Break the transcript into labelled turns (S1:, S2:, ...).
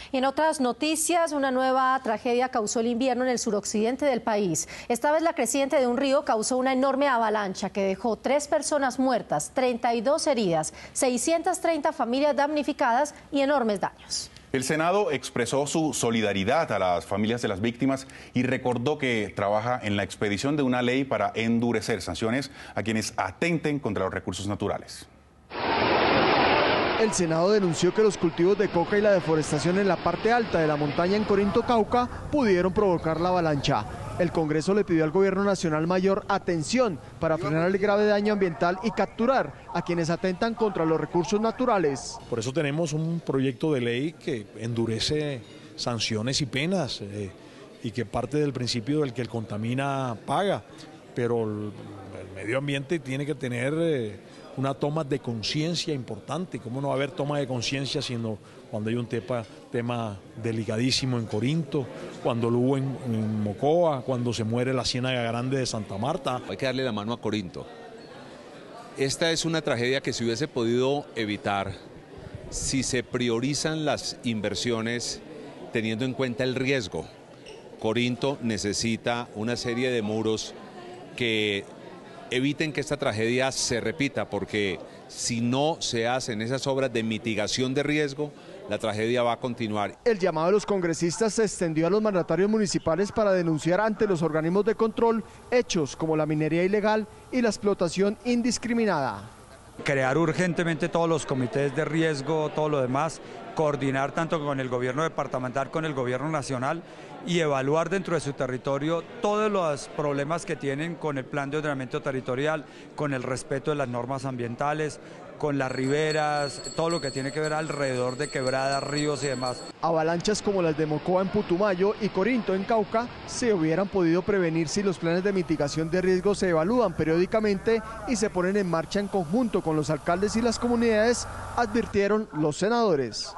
S1: En otras noticias, una nueva tragedia causó el invierno en el suroccidente del país. Esta vez la creciente de un río causó una enorme avalancha que dejó 3 personas muertas, 32 heridas, 630 familias damnificadas y enormes daños.
S2: El Senado expresó su solidaridad a las familias de las víctimas y recordó que trabaja en la expedición de una ley para endurecer sanciones a quienes atenten contra los recursos naturales.
S3: El Senado denunció que los cultivos de coca y la deforestación en la parte alta de la montaña en Corinto, Cauca, pudieron provocar la avalancha. El Congreso le pidió al Gobierno Nacional mayor atención para frenar el grave daño ambiental y capturar a quienes atentan contra los recursos naturales.
S4: Por eso tenemos un proyecto de ley que endurece sanciones y penas y que parte del principio del que el contamina paga, pero el medio ambiente tiene que tener una toma de conciencia importante. ¿Cómo no va a haber toma de conciencia sino cuando hay un tema delicadísimo en Corinto, cuando lo hubo en Mocoa, cuando se muere la Ciénaga Grande de Santa Marta?
S5: Hay que darle la mano a Corinto. Esta es una tragedia que se hubiese podido evitar si se priorizan las inversiones teniendo en cuenta el riesgo. Corinto necesita una serie de muros que eviten que esta tragedia se repita, porque si no se hacen esas obras de mitigación de riesgo, la tragedia va a continuar.
S3: El llamado de los congresistas se extendió a los mandatarios municipales para denunciar ante los organismos de control hechos como la minería ilegal y la explotación indiscriminada.
S6: Crear urgentemente todos los comités de riesgo, todo lo demás, coordinar tanto con el gobierno departamental, con el gobierno nacional y evaluar dentro de su territorio todos los problemas que tienen con el plan de ordenamiento territorial, con el respeto de las normas ambientales, con las riberas, todo lo que tiene que ver alrededor de quebradas, ríos y demás.
S3: Avalanchas como las de Mocoa en Putumayo y Corinto en Cauca se hubieran podido prevenir si los planes de mitigación de riesgo se evalúan periódicamente y se ponen en marcha en conjunto con los alcaldes y las comunidades, advirtieron los senadores.